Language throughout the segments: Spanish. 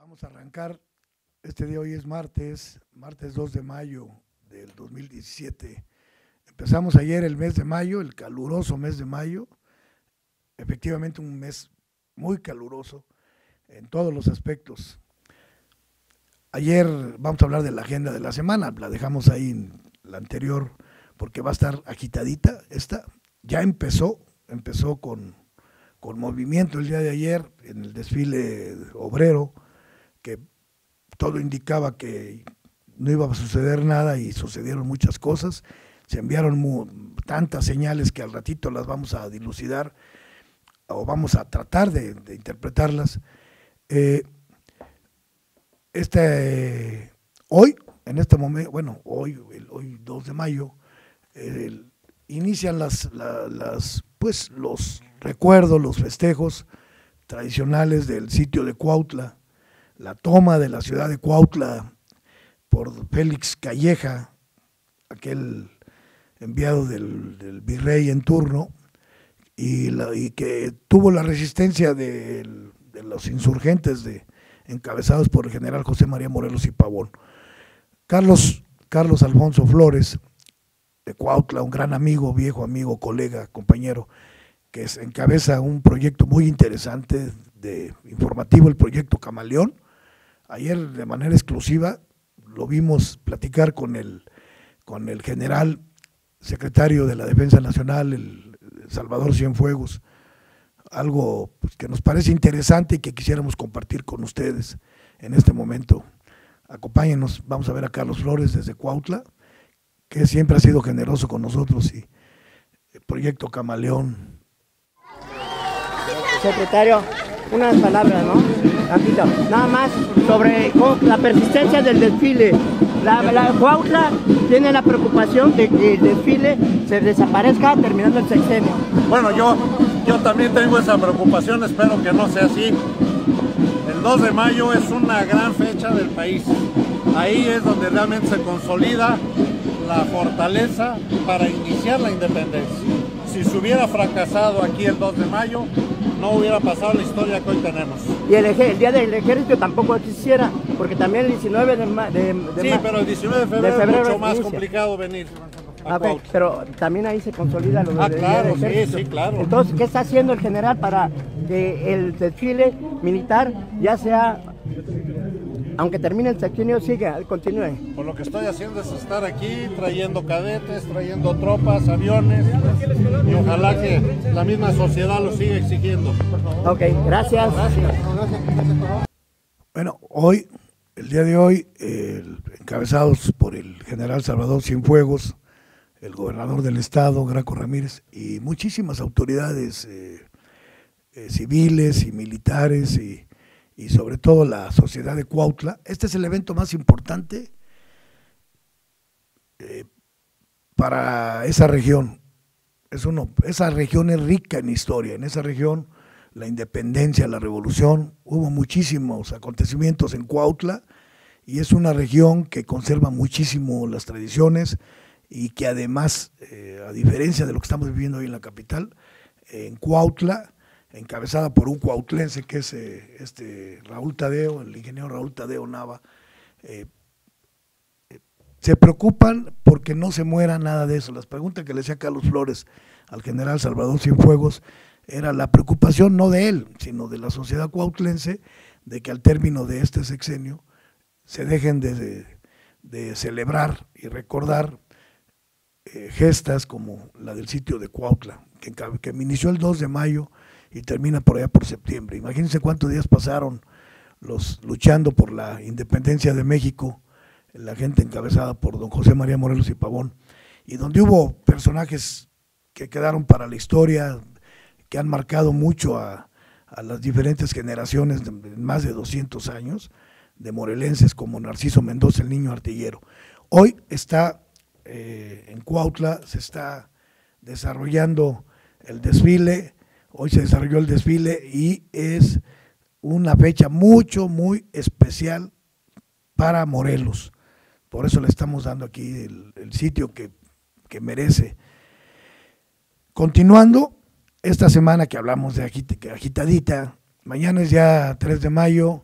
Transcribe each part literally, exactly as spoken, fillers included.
Vamos a arrancar, este día hoy es martes, martes dos de mayo del dos mil diecisiete. Empezamos ayer el mes de mayo, el caluroso mes de mayo, efectivamente un mes muy caluroso en todos los aspectos. Ayer vamos a hablar de la agenda de la semana, la dejamos ahí en la anterior porque va a estar agitadita. Esta ya empezó, empezó con, con movimiento el día de ayer en el desfile obrero, que todo indicaba que no iba a suceder nada y sucedieron muchas cosas. Se enviaron muy, tantas señales que al ratito las vamos a dilucidar o vamos a tratar de, de interpretarlas. Eh, este, hoy, en este momento, bueno, hoy, el, hoy dos de mayo, eh, inician las, la, las, pues, los recuerdos, los festejos tradicionales del sitio de Cuautla, la toma de la ciudad de Cuautla por Félix Calleja, aquel enviado del, del virrey en turno, y, la, y que tuvo la resistencia de, de los insurgentes de, encabezados por el general José María Morelos y Pavón. Carlos, Carlos Alfonso Flores, de Cuautla, un gran amigo, viejo amigo, colega, compañero, que es, encabeza un proyecto muy interesante de informativo, el proyecto Camaleón. Ayer de manera exclusiva lo vimos platicar con el, con el general secretario de la Defensa Nacional, el Salvador Cienfuegos, algo pues, que nos parece interesante y que quisiéramos compartir con ustedes en este momento. Acompáñenos, vamos a ver a Carlos Flores desde Cuautla, que siempre ha sido generoso con nosotros, y el proyecto Camaleón. Secretario, unas palabras, ¿no? Rapidito. Nada más sobre la persistencia del desfile. La, la Cuautla tiene la preocupación de que el desfile se desaparezca terminando el sexenio. Bueno, yo, yo también tengo esa preocupación, espero que no sea así. El dos de mayo es una gran fecha del país. Ahí es donde realmente se consolida la fortaleza para iniciar la independencia. Si se hubiera fracasado aquí el dos de mayo, no hubiera pasado la historia que hoy tenemos. Y el, el día del ejército tampoco quisiera, porque también el diecinueve de, de, de Sí, pero el diecinueve de febrero, de febrero es mucho más inicia. complicado venir a okay, pero también ahí se consolida lo ah, del claro, día del ejército. Sí, sí, claro. Entonces, ¿qué está haciendo el general para que el desfile militar ya sea, aunque termine el sexenio, siga, continúe? Pues lo que estoy haciendo es estar aquí, trayendo cadetes, trayendo tropas, aviones, y ojalá que la misma sociedad lo siga exigiendo. Ok, gracias. Gracias. Bueno, hoy, el día de hoy, eh, encabezados por el general Salvador Cienfuegos, el gobernador del estado, Graco Ramírez, y muchísimas autoridades eh, eh, civiles y militares, y y sobre todo la sociedad de Cuautla. Este es el evento más importante eh, para esa región. Es uno, esa región es rica en historia. En esa región, la independencia, la revolución, hubo muchísimos acontecimientos en Cuautla, y es una región que conserva muchísimo las tradiciones y que además, eh, a diferencia de lo que estamos viviendo hoy en la capital, eh, en Cuautla, encabezada por un cuautlense que es eh, este Raúl Tadeo, el ingeniero Raúl Tadeo Nava, eh, eh, se preocupan porque no se muera nada de eso. Las preguntas que le hacía Carlos Flores al general Salvador Cienfuegos era la preocupación no de él, sino de la sociedad cuautlense, de que al término de este sexenio se dejen de, de, de celebrar y recordar eh, gestas como la del sitio de Cuautla, que, que inició el dos de mayo y termina por allá por septiembre. Imagínense cuántos días pasaron los luchando por la independencia de México, la gente encabezada por don José María Morelos y Pavón, y donde hubo personajes que quedaron para la historia, que han marcado mucho a, a las diferentes generaciones de más de doscientos años, de morelenses como Narciso Mendoza, el niño artillero. Hoy está eh, en Cuautla, se está desarrollando el desfile. Hoy se desarrolló el desfile y es una fecha mucho, muy especial para Morelos. Por eso le estamos dando aquí el, el sitio que, que merece. Continuando, esta semana que hablamos de agit, agitadita, mañana es ya tres de mayo,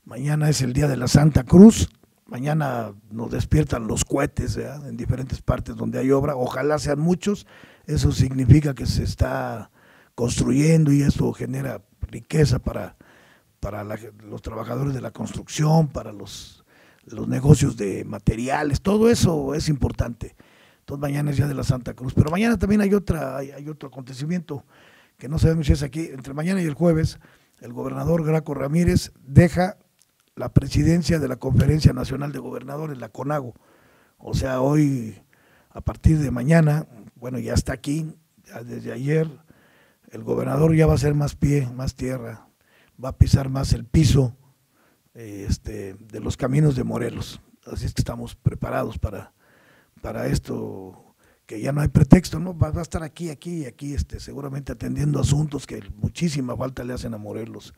Mañana es el día de la Santa Cruz. Mañana nos despiertan los cohetes, ¿verdad?, en diferentes partes donde hay obra. Ojalá sean muchos. Eso significa que se está construyendo y eso genera riqueza para, para la, los trabajadores de la construcción, para los, los negocios de materiales. Todo eso es importante. Entonces mañana es día de la Santa Cruz. Pero mañana también hay, otra, hay, hay otro acontecimiento que no sabemos si es aquí. Entre mañana y el jueves, el gobernador Graco Ramírez deja la presidencia de la Conferencia Nacional de Gobernadores, la CONAGO. O sea, hoy, a partir de mañana, bueno, ya está aquí, ya desde ayer, el gobernador ya va a hacer más pie, más tierra, va a pisar más el piso eh, este, de los caminos de Morelos. Así es que estamos preparados para, para esto, que ya no hay pretexto, ¿no? Va, va a estar aquí, aquí y aquí, este, seguramente atendiendo asuntos que muchísima falta le hacen a Morelos.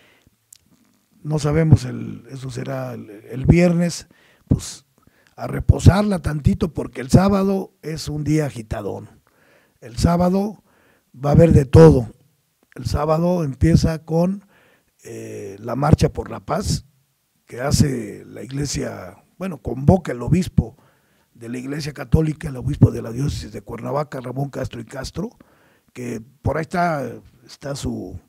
No sabemos, el, eso será el, el viernes, pues a reposarla tantito porque el sábado es un día agitadón. El sábado va a haber de todo. El sábado empieza con eh, la Marcha por la Paz que hace la iglesia, bueno, convoca el obispo de la Iglesia Católica, el obispo de la diócesis de Cuernavaca, Ramón Castro y Castro, que por ahí está, está su...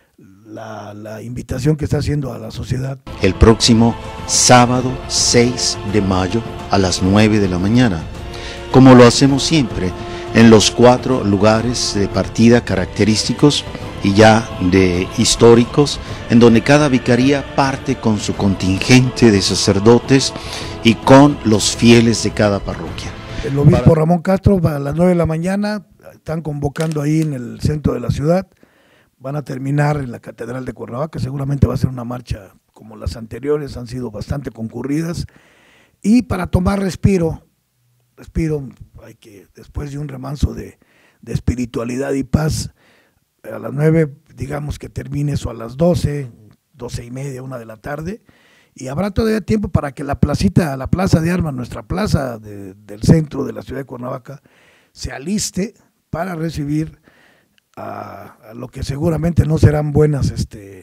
La, la invitación que está haciendo a la sociedad. El próximo sábado seis de mayo a las nueve de la mañana, como lo hacemos siempre, en los cuatro lugares de partida característicos y ya de históricos, en donde cada vicaría parte con su contingente de sacerdotes y con los fieles de cada parroquia. El obispo Para... Ramón Castro a las nueve de la mañana, están convocando ahí en el centro de la ciudad. Van a terminar en la Catedral de Cuernavaca, seguramente va a ser una marcha como las anteriores, han sido bastante concurridas. Y para tomar respiro, respiro, hay que, después de un remanso de, de espiritualidad y paz, a las nueve, digamos que termine eso a las doce, doce y media, una de la tarde, y habrá todavía tiempo para que la placita, la plaza de armas, nuestra plaza de, del centro de la ciudad de Cuernavaca, se aliste para recibir A, a lo que seguramente no serán buenas, este,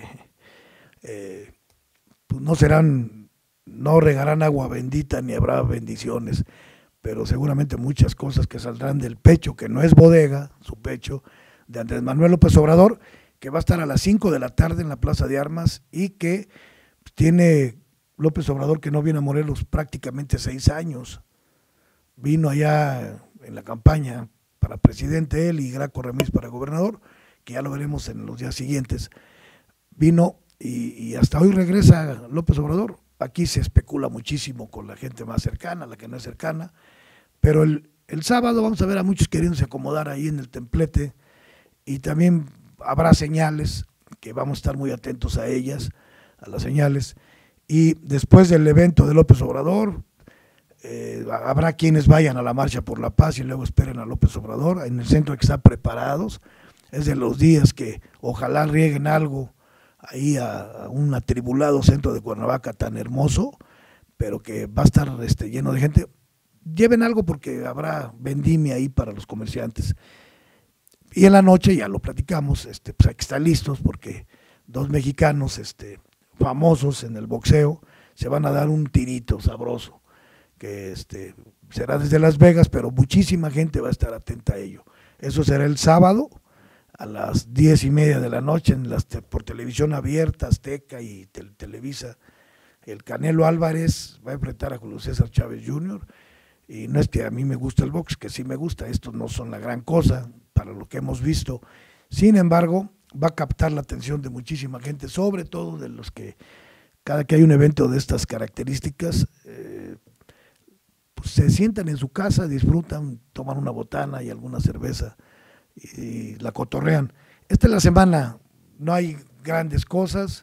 eh, pues no serán, no regarán agua bendita ni habrá bendiciones, pero seguramente muchas cosas que saldrán del pecho, que no es bodega, su pecho, de Andrés Manuel López Obrador, que va a estar a las cinco de la tarde en la Plaza de Armas y que tiene López Obrador que no viene a Morelos prácticamente seis años, vino allá en la campaña para presidente él y Graco Ramírez para gobernador, que ya lo veremos en los días siguientes. Vino y, y hasta hoy regresa López Obrador. Aquí se especula muchísimo con la gente más cercana, la que no es cercana, pero el, el sábado vamos a ver a muchos queriéndose acomodar ahí en el templete y también habrá señales, que vamos a estar muy atentos a ellas, a las señales, y después del evento de López Obrador, Eh, habrá quienes vayan a la Marcha por la Paz y luego esperen a López Obrador. En el centro hay que estar preparados. Es de los días que ojalá rieguen algo ahí a, a un atribulado centro de Cuernavaca tan hermoso, pero que va a estar este, lleno de gente. Lleven algo porque habrá vendimia ahí para los comerciantes. Y en la noche, ya lo platicamos, este, pues hay que estar listos porque dos mexicanos este, famosos en el boxeo se van a dar un tirito sabroso, que este, será desde Las Vegas, pero muchísima gente va a estar atenta a ello. Eso será el sábado a las diez y media de la noche en las, por televisión abierta, Azteca y tel, Televisa. El Canelo Álvarez va a enfrentar a Julio César Chávez junior y no es que a mí me gusta el box, que sí me gusta, estos no son la gran cosa para lo que hemos visto. Sin embargo, va a captar la atención de muchísima gente, sobre todo de los que cada que hay un evento de estas características, eh, pues se sientan en su casa, disfrutan, toman una botana y alguna cerveza y, y la cotorrean. Esta es la semana, no hay grandes cosas.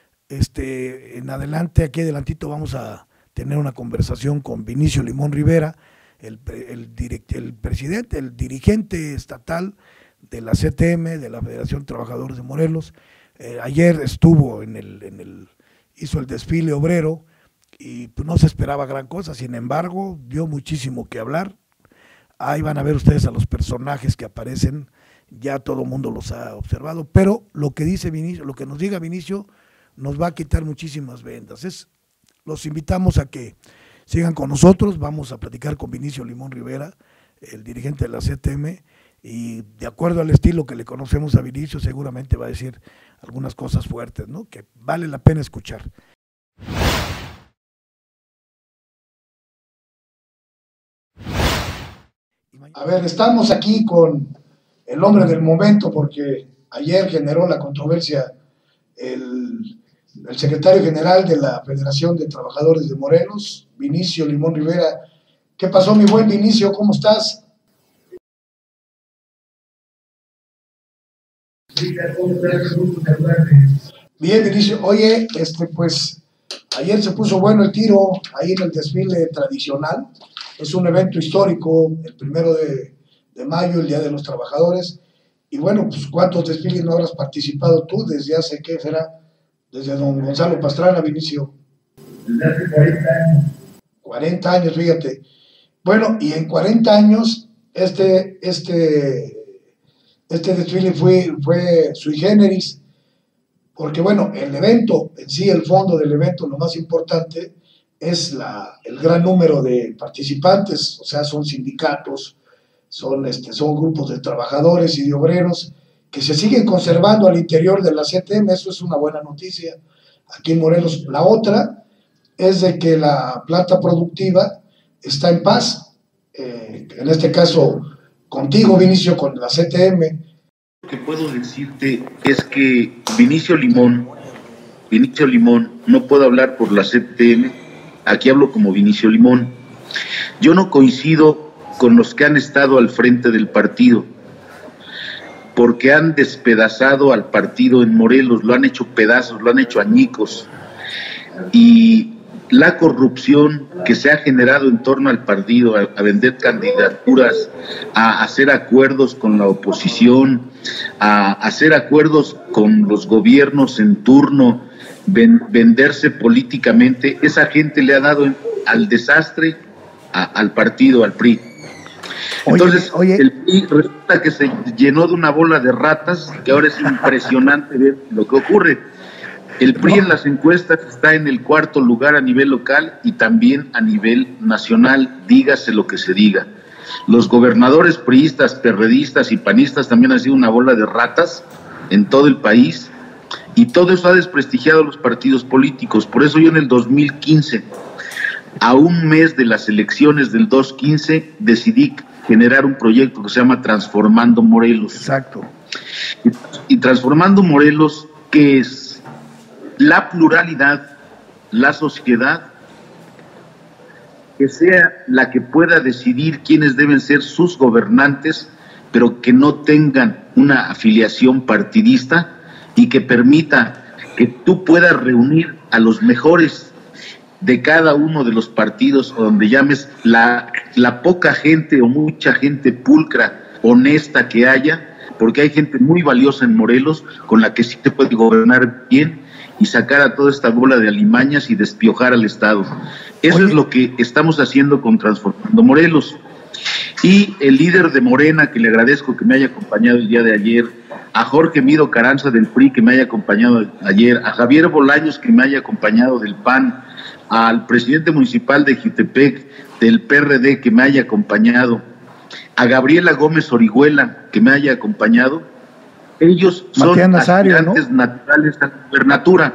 Este, en adelante, aquí adelantito vamos a tener una conversación con Vinicio Limón Rivera, el, el, direct, el presidente, el dirigente estatal de la C T M, de la Federación de Trabajadores de Morelos. Eh, ayer estuvo en el, en el, hizo el desfile obrero, y pues no se esperaba gran cosa, sin embargo dio muchísimo que hablar. Ahí van a ver ustedes a los personajes que aparecen, ya todo el mundo los ha observado, pero lo que dice Vinicio, lo que nos diga Vinicio nos va a quitar muchísimas ventas. Es, los invitamos a que sigan con nosotros, vamos a platicar con Vinicio Limón Rivera, el dirigente de la C T M, y de acuerdo al estilo que le conocemos a Vinicio, seguramente va a decir algunas cosas fuertes, ¿no?, que vale la pena escuchar. A ver, estamos aquí con el hombre del momento, porque ayer generó la controversia el, el secretario general de la Federación de Trabajadores de Morelos, Vinicio Limón Rivera. ¿Qué pasó, mi buen Vinicio? ¿Cómo estás? Bien, Vinicio. Oye, este, pues, ayer se puso bueno el tiro ahí en el desfile tradicional. Es un evento histórico, el primero de, de mayo, el Día de los Trabajadores. Y bueno, pues, ¿cuántos desfiles no habrás participado tú desde hace, qué será? Desde don Gonzalo Pastrana, Vinicio. Desde hace cuarenta años. cuarenta años, fíjate. Bueno, y en cuarenta años, este, este, este desfile fue, fue sui generis, porque bueno, el evento en sí, el fondo del evento, lo más importante es la, el gran número de participantes, o sea, son sindicatos, son, este, son grupos de trabajadores y de obreros que se siguen conservando al interior de la C T M. Eso es una buena noticia aquí en Morelos. La otra es de que la planta productiva está en paz, eh, en este caso contigo, Vinicio, con la C T M. Lo que puedo decirte es que Vinicio Limón, Vinicio Limón, no puedo hablar por la C T M, aquí hablo como Vinicio Limón. Yo no coincido con los que han estado al frente del partido, porque han despedazado al partido en Morelos, lo han hecho pedazos, lo han hecho añicos, y la corrupción que se ha generado en torno al partido, a, a vender candidaturas, a hacer acuerdos con la oposición, a hacer acuerdos con los gobiernos en turno, ven, venderse políticamente, esa gente le ha dado en, al desastre a, al partido, al P R I. Entonces, oye, oye. el P R I resulta que se llenó de una bola de ratas, que ahora es impresionante ver lo que ocurre. El P R I en las encuestas está en el cuarto lugar a nivel local y también a nivel nacional, dígase lo que se diga. Los gobernadores priistas, perredistas y panistas también han sido una bola de ratas en todo el país, y todo eso ha desprestigiado a los partidos políticos. Por eso yo en el dos mil quince, a un mes de las elecciones del dos mil quince, decidí generar un proyecto que se llama Transformando Morelos. Exacto. Y, y Transformando Morelos, ¿qué es? La pluralidad, la sociedad, que sea la que pueda decidir quiénes deben ser sus gobernantes, pero que no tengan una afiliación partidista, y que permita que tú puedas reunir a los mejores de cada uno de los partidos, o donde llames la, la poca gente o mucha gente pulcra, honesta que haya, porque hay gente muy valiosa en Morelos con la que sí te puede gobernar bien y sacar a toda esta bola de alimañas y despiojar al Estado. Eso Oye. es lo que estamos haciendo con Transformando Morelos. Y el líder de Morena, que le agradezco que me haya acompañado el día de ayer, a Jorge Mido Caranza del P R I, que me haya acompañado ayer, a Javier Bolaños, que me haya acompañado del P A N, al presidente municipal de Jutepec del P R D, que me haya acompañado, a Gabriela Gómez Orihuela, que me haya acompañado. Ellos son Nazario, aspirantes ¿no? naturales a la gobernatura.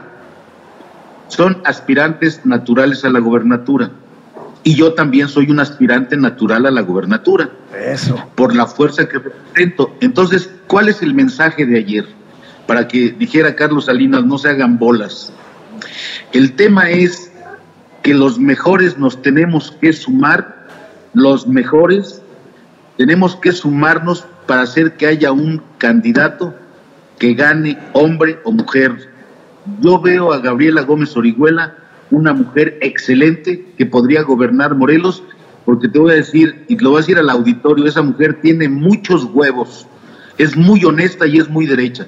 Son aspirantes naturales a la gobernatura. Y yo también soy un aspirante natural a la gobernatura. Eso. Por la fuerza que represento. Entonces, ¿cuál es el mensaje de ayer? Para que dijera Carlos Salinas, no se hagan bolas. El tema es que los mejores nos tenemos que sumar, los mejores tenemos que sumarnos para hacer que haya un candidato que gane, hombre o mujer. Yo veo a Gabriela Gómez Orihuela una mujer excelente que podría gobernar Morelos, porque te voy a decir, y lo voy a decir al auditorio, esa mujer tiene muchos huevos, es muy honesta y es muy derecha,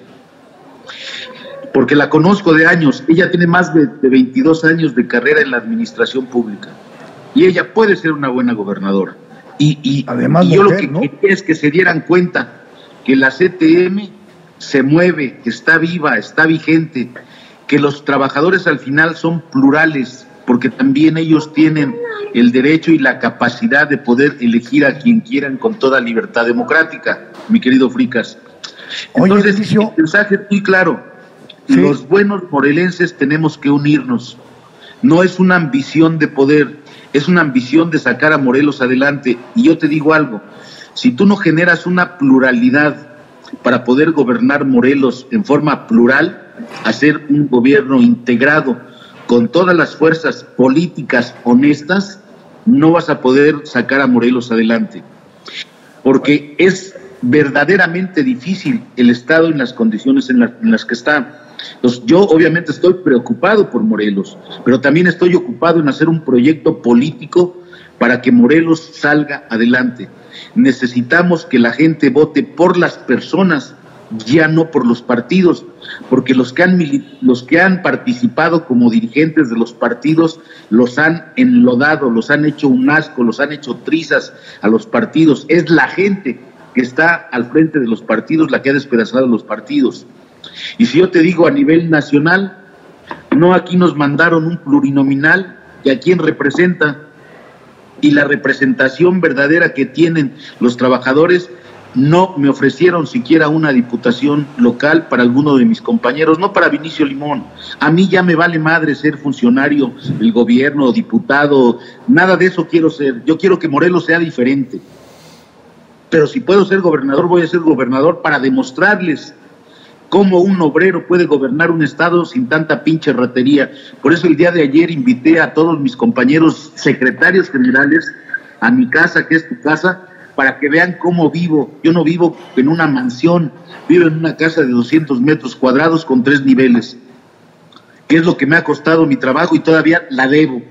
porque la conozco de años. Ella tiene más de, de veintidós años de carrera en la administración pública, y ella puede ser una buena gobernadora. Y, y, Además, y yo mujer, lo que ¿no? quería es que se dieran cuenta que la C T M se mueve, que está viva, está vigente, que los trabajadores al final son plurales, porque también ellos tienen el derecho y la capacidad de poder elegir a quien quieran con toda libertad democrática, mi querido Fricas. Entonces, Oye, el mensaje es muy claro. ¿Sí? Los buenos morelenses tenemos que unirnos. No es una ambición de poder, es una ambición de sacar a Morelos adelante. Y yo te digo algo, si tú no generas una pluralidad para poder gobernar Morelos en forma plural, hacer un gobierno integrado con todas las fuerzas políticas honestas, no vas a poder sacar a Morelos adelante. Porque es verdaderamente difícil el Estado en las condiciones en, la, en las que está. Entonces, yo obviamente estoy preocupado por Morelos, pero también estoy ocupado en hacer un proyecto político para que Morelos salga adelante. Necesitamos que la gente vote por las personas, ya no por los partidos, porque los que han los que han participado como dirigentes de los partidos los han enlodado, los han hecho un asco, los han hecho trizas a los partidos. Es la gente que está al frente de los partidos la que ha despedazado los partidos. Y si yo te digo a nivel nacional, no aquí nos mandaron un plurinominal que a quién representa, y la representación verdadera que tienen los trabajadores, no me ofrecieron siquiera una diputación local para alguno de mis compañeros, no para Vinicio Limón. A mí ya me vale madre ser funcionario del gobierno, diputado, nada de eso quiero ser. Yo quiero que Morelos sea diferente. Pero si puedo ser gobernador, voy a ser gobernador para demostrarles cómo un obrero puede gobernar un estado sin tanta pinche ratería. Por eso el día de ayer invité a todos mis compañeros secretarios generales a mi casa, que es tu casa, para que vean cómo vivo. Yo no vivo en una mansión, vivo en una casa de doscientos metros cuadrados con tres niveles, que es lo que me ha costado mi trabajo y todavía la debo.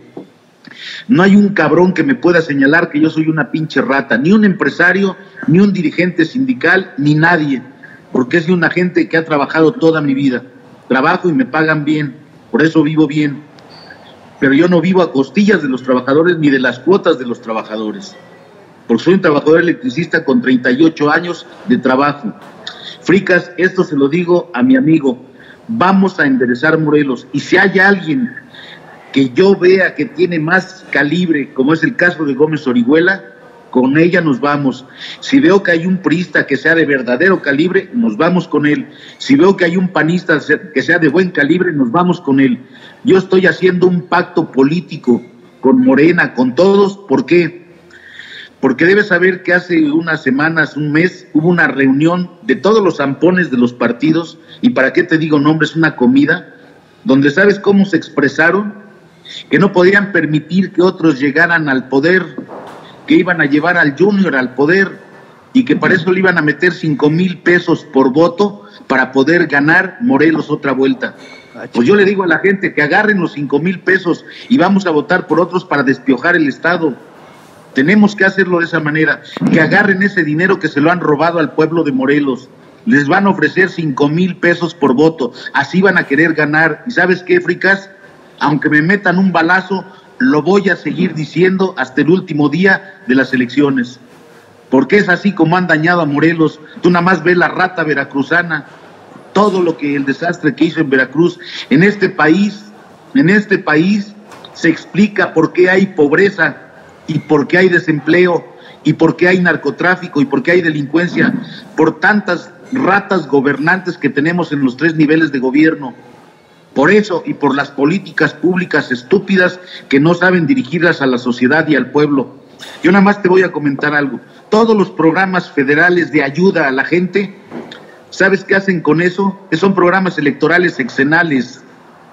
No hay un cabrón que me pueda señalar que yo soy una pinche rata, ni un empresario, ni un dirigente sindical, ni nadie, porque es de una gente que ha trabajado toda mi vida. Trabajo y me pagan bien, por eso vivo bien. Pero yo no vivo a costillas de los trabajadores ni de las cuotas de los trabajadores, porque soy un trabajador electricista con treinta y ocho años de trabajo. Fricas, esto se lo digo a mi amigo, vamos a enderezar Morelos, y si hay alguien que yo vea que tiene más calibre, como es el caso de Gómez Orihuela, con ella nos vamos. Si veo que hay un priista que sea de verdadero calibre, nos vamos con él. Si veo que hay un panista que sea de buen calibre, nos vamos con él. Yo estoy haciendo un pacto político con Morena, con todos. ¿Por qué? Porque debes saber que hace unas semanas, un mes, hubo una reunión de todos los zampones de los partidos, y para qué te digo nombres, una comida, donde sabes cómo se expresaron, que no podían permitir que otros llegaran al poder, que iban a llevar al Junior al poder, y que para eso le iban a meter cinco mil pesos por voto para poder ganar Morelos otra vuelta. Pues yo le digo a la gente que agarren los cinco mil pesos y vamos a votar por otros para despiojar el Estado. Tenemos que hacerlo de esa manera, que agarren ese dinero que se lo han robado al pueblo de Morelos. Les van a ofrecer cinco mil pesos por voto, así van a querer ganar. ¿Y sabes qué, Fricas? Aunque me metan un balazo, lo voy a seguir diciendo hasta el último día de las elecciones, porque es así como han dañado a Morelos. Tú nada más ves la rata veracruzana, todo lo que el desastre que hizo en Veracruz. En este país, en este país se explica por qué hay pobreza y por qué hay desempleo y por qué hay narcotráfico y por qué hay delincuencia, por tantas ratas gobernantes que tenemos en los tres niveles de gobierno. Por eso y por las políticas públicas estúpidas que no saben dirigirlas a la sociedad y al pueblo. Yo nada más te voy a comentar algo. Todos los programas federales de ayuda a la gente, ¿sabes qué hacen con eso? Que son programas electorales sexenales.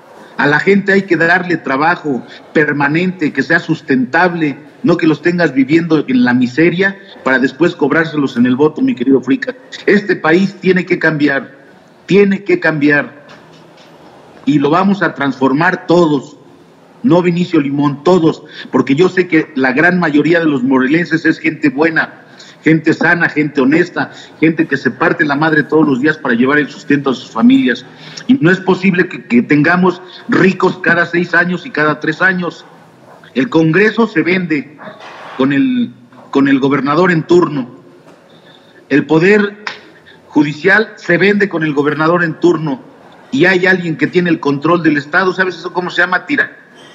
A la gente hay que darle trabajo permanente, que sea sustentable, no que los tengas viviendo en la miseria para después cobrárselos en el voto, mi querido Frica. Este país tiene que cambiar, tiene que cambiar. Y lo vamos a transformar todos, no Vinicio Limón, todos, porque yo sé que la gran mayoría de los morelenses es gente buena, gente sana, gente honesta, gente que se parte la madre todos los días para llevar el sustento a sus familias. Y no es posible que, que tengamos ricos cada seis años y cada tres años. El Congreso se vende con el, con el gobernador en turno. El Poder Judicial se vende con el gobernador en turno. y hay alguien que tiene el control del Estado. ¿Sabes eso cómo se llama? Tira.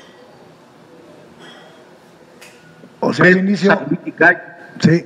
O sea, Vinicio, sí.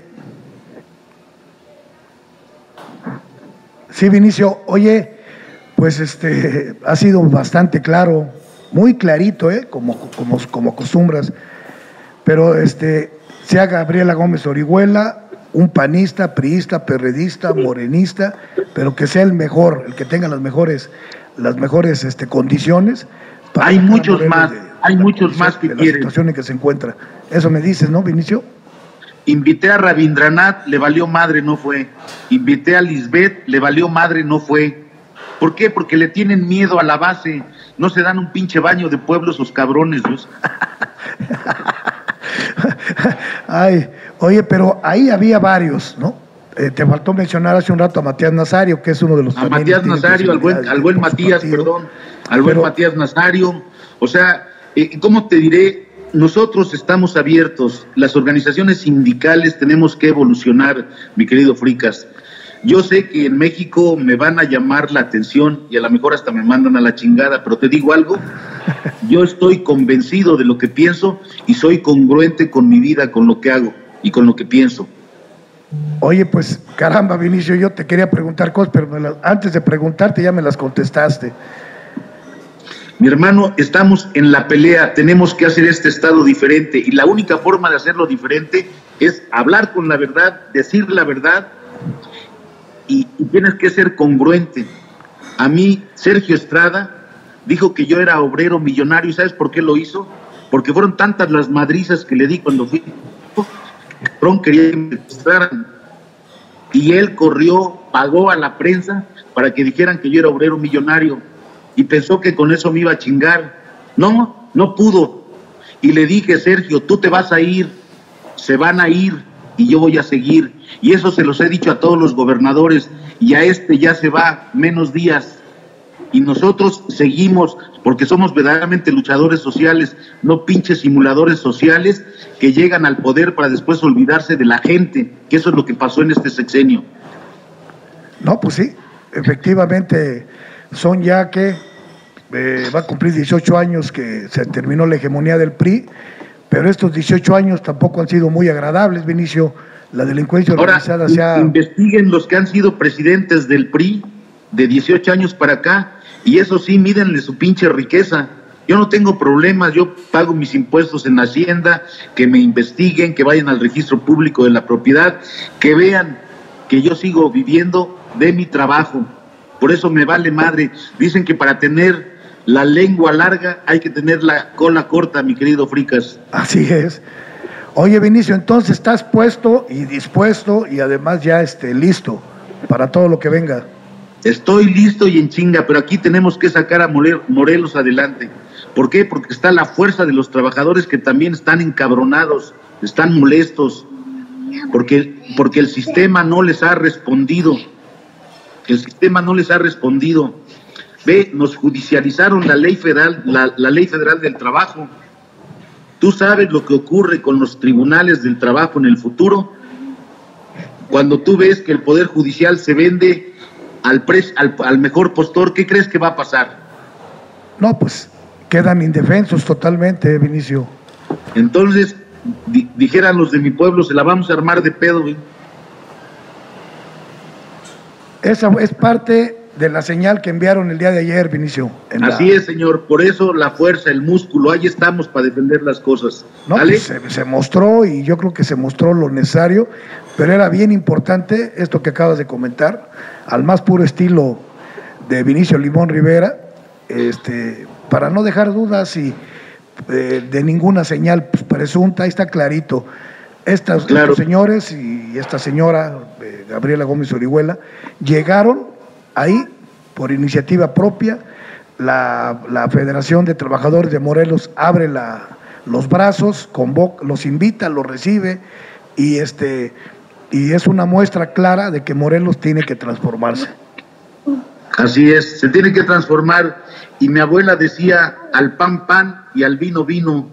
Sí, Vinicio, oye, pues este, ha sido bastante claro, muy clarito, ¿eh? Como, como, como acostumbras, pero este, sea Gabriela Gómez Orihuela, un panista, priista, perredista, morenista, pero que sea el mejor, el que tenga las mejores, las mejores este, condiciones. Hay muchos más, de, hay muchos más que de quieren. La situación en que se encuentra. Eso me dices, ¿no, Vinicio? Invité a Rabindranath, le valió madre, no fue. Invité a Lisbeth, le valió madre, no fue. ¿Por qué? Porque le tienen miedo a la base. No se dan un pinche baño de pueblo esos cabrones, ¿ves? Ay, oye, pero ahí había varios, ¿no? Eh, te faltó mencionar hace un rato a Matías Nazario, que es uno de los... A Matías Nazario, al buen, al buen Matías, perdón, al buen pero, Matías Nazario. O sea, eh, ¿cómo te diré? Nosotros estamos abiertos, las organizaciones sindicales tenemos que evolucionar, mi querido Fricas. Yo sé que en México me van a llamar la atención y a lo mejor hasta me mandan a la chingada, pero te digo algo, yo estoy convencido de lo que pienso y soy congruente con mi vida, con lo que hago y con lo que pienso. Oye, pues caramba, Vinicio, yo te quería preguntar cosas, pero me la, antes de preguntarte ya me las contestaste. Mi hermano, estamos en la pelea, tenemos que hacer este Estado diferente y la única forma de hacerlo diferente es hablar con la verdad, decir la verdad y, y tienes que ser congruente. A mí, Sergio Estrada dijo que yo era obrero millonario, ¿sabes por qué lo hizo? Porque fueron tantas las madrizas que le di cuando fui, Trump quería que me registraran y él corrió, pagó a la prensa para que dijeran que yo era obrero millonario. Y pensó que con eso me iba a chingar. No, no pudo. Y le dije, Sergio, tú te vas a ir, se van a ir y yo voy a seguir. Y eso se los he dicho a todos los gobernadores y a este ya se va menos días. Y nosotros seguimos porque somos verdaderamente luchadores sociales, no pinches simuladores sociales que llegan al poder para después olvidarse de la gente, que eso es lo que pasó en este sexenio. No, pues sí, efectivamente... Son ya que eh, va a cumplir dieciocho años que se terminó la hegemonía del P R I, pero estos dieciocho años tampoco han sido muy agradables, Vinicio. La delincuencia organizada Ahora, se ha... investiguen los que han sido presidentes del P R I de dieciocho años para acá, y eso sí, mídenle su pinche riqueza. Yo no tengo problemas, yo pago mis impuestos en Hacienda, que me investiguen, que vayan al registro público de la propiedad, que vean que yo sigo viviendo de mi trabajo. Por eso me vale madre. Dicen que para tener la lengua larga hay que tener la cola corta, mi querido Fricas. Así es. Oye, Vinicio, entonces estás puesto y dispuesto y además ya este, listo para todo lo que venga. Estoy listo y en chinga, pero aquí tenemos que sacar a Morelos adelante. ¿Por qué? Porque está la fuerza de los trabajadores que también están encabronados, están molestos, porque, porque el sistema no les ha respondido. El sistema no les ha respondido. Ve, nos judicializaron la ley federal, la, la ley federal del trabajo. ¿Tú sabes lo que ocurre con los tribunales del trabajo en el futuro? Cuando tú ves que el Poder Judicial se vende al, pres, al, al mejor postor, ¿qué crees que va a pasar? No, pues quedan indefensos totalmente, Vinicio. Entonces, di, dijeran los de mi pueblo, se la vamos a armar de pedo, güey. Esa es parte de la señal que enviaron el día de ayer, Vinicio. Así la... es, señor. Por eso la fuerza, el músculo, ahí estamos para defender las cosas. No, pues se, se mostró y yo creo que se mostró lo necesario, pero era bien importante esto que acabas de comentar, al más puro estilo de Vinicio Limón Rivera, este, para no dejar dudas y eh, de ninguna señal presunta, ahí está clarito. Estas, claro. Estos señores y esta señora, eh, Gabriela Gómez Orihuela, llegaron ahí por iniciativa propia. La, la Federación de Trabajadores de Morelos abre la, los brazos, convoca, los invita, los recibe y, este, y es una muestra clara de que Morelos tiene que transformarse. Así es, se tiene que transformar. Y mi abuela decía, al pan pan y al vino vino.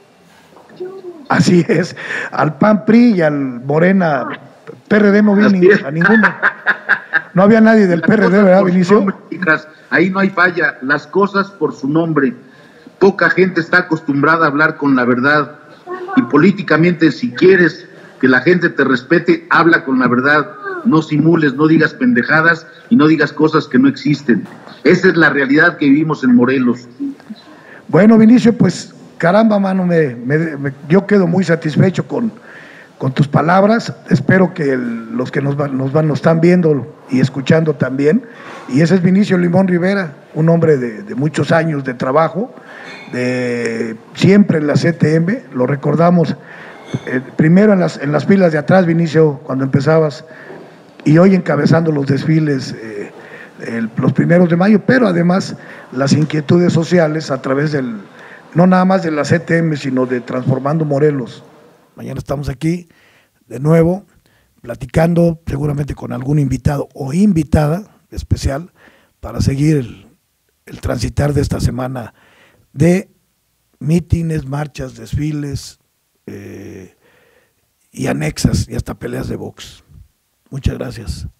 Así es, al P A N P R I y al Morena P R D no vi ni, a ninguno. no había nadie del P R D, ¿verdad, Vinicio? Nombre, hijas, ahí no hay falla, las cosas por su nombre. Poca gente está acostumbrada a hablar con la verdad. Y políticamente, si quieres que la gente te respete, habla con la verdad. No simules, no digas pendejadas y no digas cosas que no existen. Esa es la realidad que vivimos en Morelos. Bueno, Vinicio, pues caramba, mano, me, me, me, yo quedo muy satisfecho con, con tus palabras. Espero que el, los que nos van, nos van, nos están viendo y escuchando también. Y ese es Vinicio Limón Rivera, un hombre de, de muchos años de trabajo, de siempre en la C T M. Lo recordamos eh, primero en las, en las filas de atrás, Vinicio, cuando empezabas, y hoy encabezando los desfiles eh, el, los primeros de mayo, pero además las inquietudes sociales a través del, no nada más de la C T M, sino de Transformando Morelos. Mañana estamos aquí de nuevo, platicando seguramente con algún invitado o invitada especial para seguir el, el transitar de esta semana de mítines, marchas, desfiles eh, y anexas y hasta peleas de box. Muchas gracias.